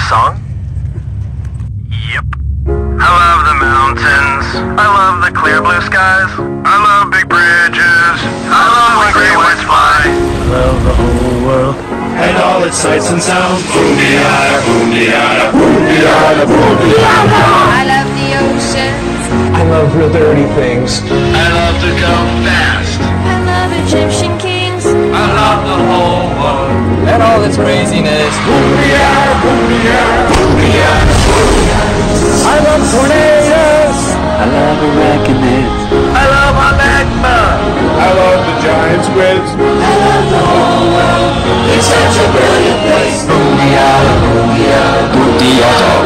song? Yep. I love the mountains. I love the clear blue skies. I love big bridges. I love when great whites fly. I love the whole world and all its sights and sounds. Boom-de-yada, boom-de-yada, boom-de-yada, boom-de-yada. I love the oceans. I love real dirty things. I love to go fast. I love Egyptian kings. I love the whole world And all its craziness. Boom-de-yada, boom-de-yada, boom-de-yada, boom-de-yada. I love tornadoes. I love arachnids. I love my magma. I love the giant squids. I love the whole world. It's such a brilliant place. Boom-de-yada, boom-de-yada, boom-de-yada.